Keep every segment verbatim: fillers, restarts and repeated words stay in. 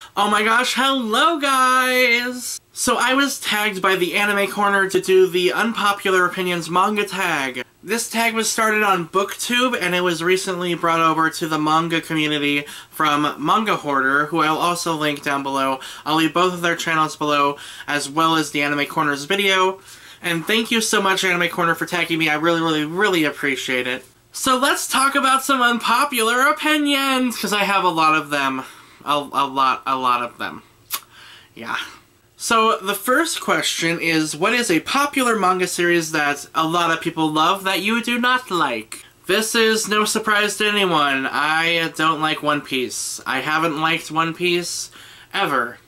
Oh my gosh, hello guys! So I was tagged by the Anime Corner to do the Unpopular Opinions manga tag. This tag was started on BookTube and it was recently brought over to the manga community from Manga Hoarder, who I'll also link down below. I'll leave both of their channels below, as well as the Anime Corner's video. And thank you so much, Anime Corner, for tagging me. I really, really, really appreciate it. So let's talk about some unpopular opinions, because I have a lot of them. A, a lot, a lot of them. Yeah. So the first question is, what is a popular manga series that a lot of people love that you do not like? This is no surprise to anyone. I don't like One Piece. I haven't liked One Piece ever.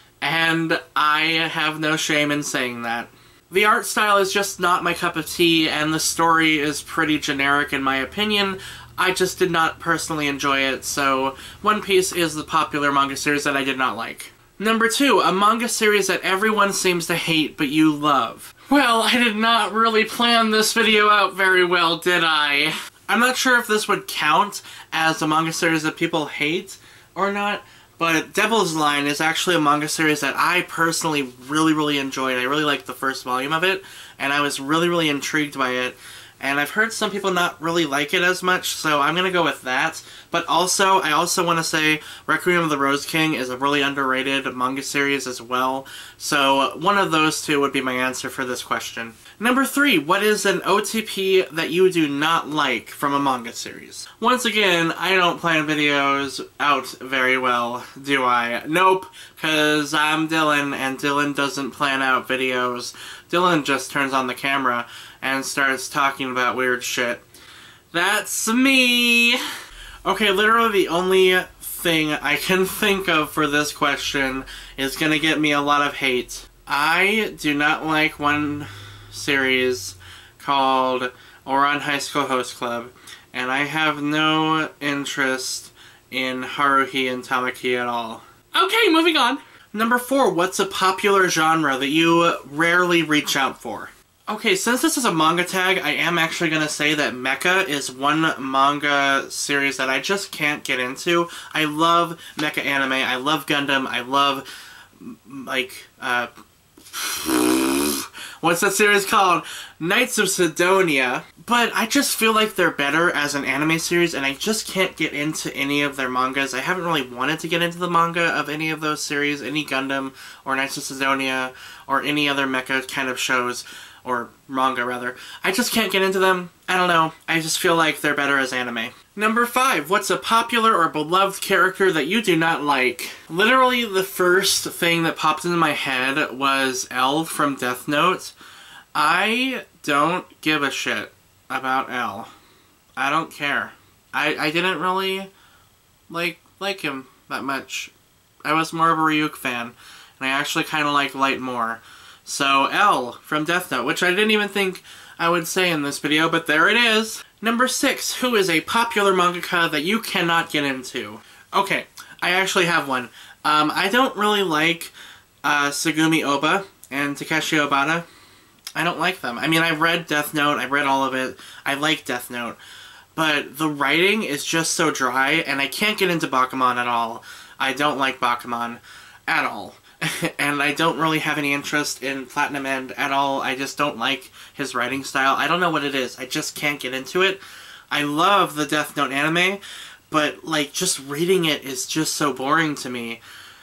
And I have no shame in saying that. The art style is just not my cup of tea, and the story is pretty generic in my opinion. I just did not personally enjoy it, so One Piece is the popular manga series that I did not like. Number two, a manga series that everyone seems to hate but you love. Well, I did not really plan this video out very well, did I? I'm not sure if this would count as a manga series that people hate or not, but Devil's Line is actually a manga series that I personally really, really enjoyed. I really liked the first volume of it, and I was really, really intrigued by it. And I've heard some people not really like it as much, so I'm gonna go with that. But also, I also want to say Requiem of the Rose King is a really underrated manga series as well. So one of those two would be my answer for this question. Number three, what is an O T P that you do not like from a manga series? Once again, I don't plan videos out very well, do I? Nope, because I'm Dylan, and Dylan doesn't plan out videos. Dylan just turns on the camera and starts talking about weird shit. That's me! Okay, literally the only thing I can think of for this question is gonna get me a lot of hate. I do not like one series called Ouran High School Host Club, and I have no interest in Haruhi and Tamaki at all. Okay, moving on! Number four, what's a popular genre that you rarely reach out for? Okay, since this is a manga tag, I am actually going to say that Mecha is one manga series that I just can't get into. I love mecha anime, I love Gundam, I love, like, uh... what's that series called? Knights of Sidonia. But I just feel like they're better as an anime series, and I just can't get into any of their mangas. I haven't really wanted to get into the manga of any of those series, any Gundam, or Knights of Sidonia, or any other mecha kind of shows. Or manga, rather. I just can't get into them. I don't know. I just feel like they're better as anime. Number five, what's a popular or beloved character that you do not like? Literally, the first thing that popped into my head was L from Death Note. I don't give a shit about L. I don't care. I, I didn't really like, like him that much. I was more of a Ryuk fan, and I actually kind of like Light more. So, L from Death Note, which I didn't even think I would say in this video, but there it is. Number six, who is a popular mangaka that you cannot get into? Okay, I actually have one. Um, I don't really like uh, Tsugumi Oba and Takeshi Obata. I don't like them. I mean, I've read Death Note, I've read all of it. I like Death Note. But the writing is just so dry, and I can't get into Bakuman at all. I don't like Bakuman at all. And I don't really have any interest in Platinum End at all. I just don't like his writing style. I don't know what it is. I just can't get into it. I love the Death Note anime, but, like, just reading it is just so boring to me.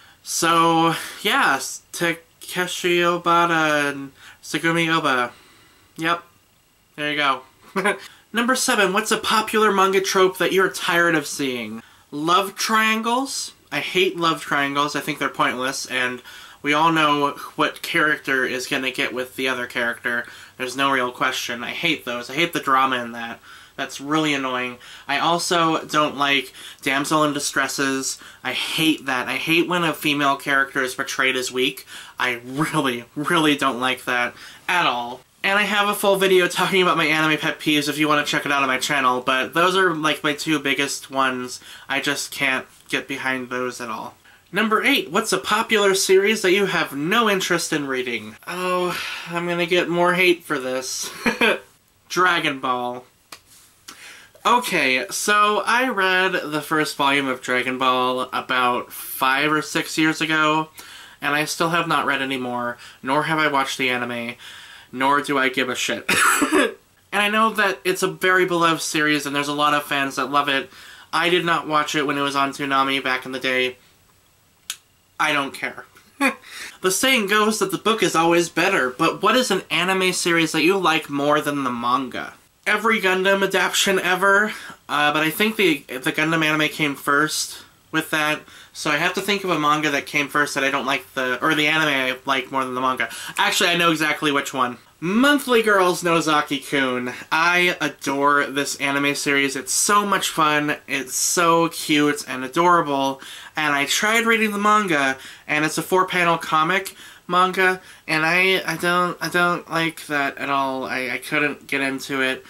So, yeah, Takeshi Obata and Tsugumi Oba. Yep. There you go. Number seven, what's a popular manga trope that you're tired of seeing? Love triangles? I hate love triangles. I think they're pointless, and we all know what character is going to get with the other character. There's no real question. I hate those. I hate the drama in that. That's really annoying. I also don't like damsel in distresses. I hate that. I hate when a female character is portrayed as weak. I really, really don't like that at all. And I have a full video talking about my anime pet peeves if you want to check it out on my channel, but those are like my two biggest ones. I just can't get behind those at all. Number eight, what's a popular series that you have no interest in reading? Oh, I'm gonna get more hate for this. Dragon Ball. Okay, so I read the first volume of Dragon Ball about five or six years ago, and I still have not read any more, nor have I watched the anime, nor do I give a shit. And I know that it's a very beloved series, and there's a lot of fans that love it. I did not watch it when it was on Toonami back in the day. I don't care. The saying goes that the book is always better, but what is an anime series that you like more than the manga? Every Gundam adaptation ever, uh, but I think the the Gundam anime came first with that, so I have to think of a manga that came first that I don't like the, or the anime I like more than the manga. Actually, I know exactly which one. Monthly Girls Nozaki-kun. I adore this anime series. It's so much fun, it's so cute and adorable, and I tried reading the manga, and it's a four-panel comic manga, and I I don't I don't like that at all. I, I couldn't get into it.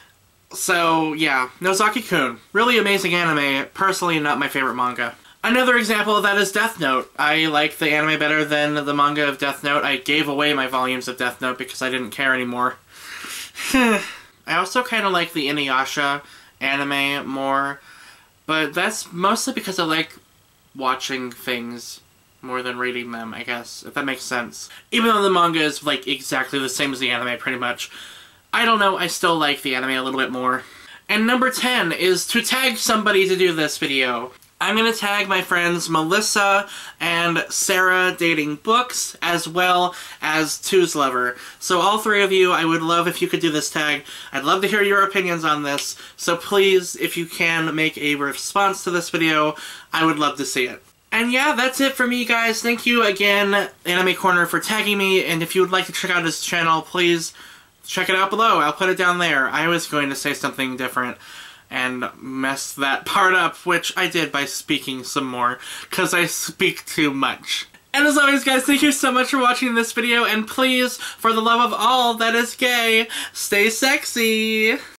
So yeah, Nozaki-kun. Really amazing anime, personally not my favorite manga. Another example of that is Death Note. I like the anime better than the manga of Death Note. I gave away my volumes of Death Note because I didn't care anymore. I also kind of like the Inuyasha anime more, but that's mostly because I like watching things more than reading them, I guess, if that makes sense. Even though the manga is, like, exactly the same as the anime, pretty much. I don't know, I still like the anime a little bit more. And number ten is to tag somebody to do this video. I'm gonna tag my friends Melissa and Sarah Dating Books, as well as Two's Lover. So all three of you, I would love if you could do this tag. I'd love to hear your opinions on this, so please, if you can, make a response to this video. I would love to see it. And yeah, that's it for me, guys. Thank you again, Anime Corner, for tagging me, and if you would like to check out his channel, please check it out below. I'll put it down there. I was going to say something different and mess that part up, which I did by speaking some more, because I speak too much. And as always, guys, thank you so much for watching this video, and please, for the love of all that is gay, stay sexy!